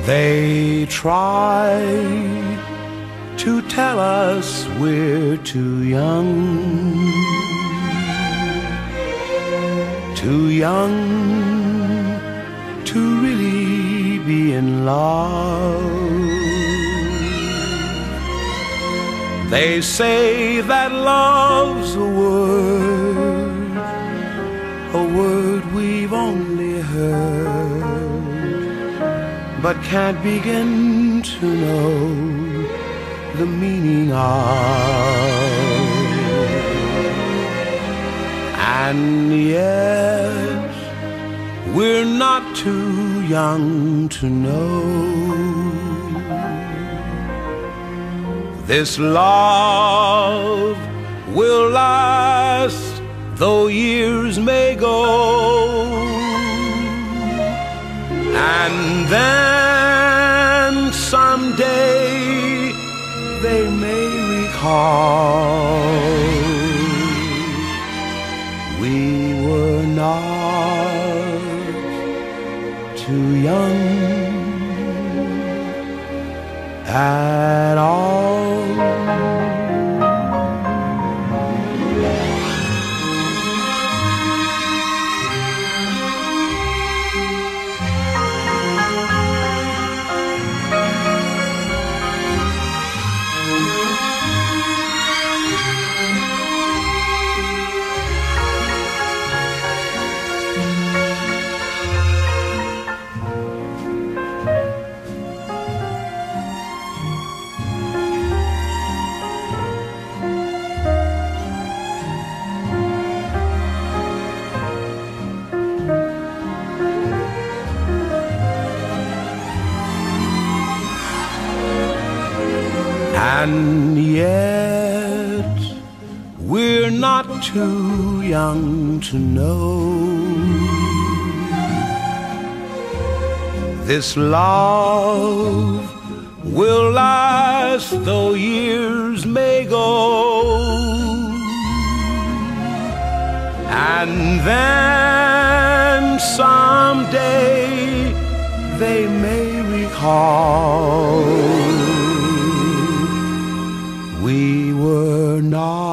They try to tell us we're too young, too young to really be in love. They say that love's a word we've only heard, but can't begin to know the meaning of. And yet we're not too young to know this love will last though years may go. And then someday they may recall we were not too young at all. And yet we're not too young to know this love will last though years may go. And then someday they may recall we were not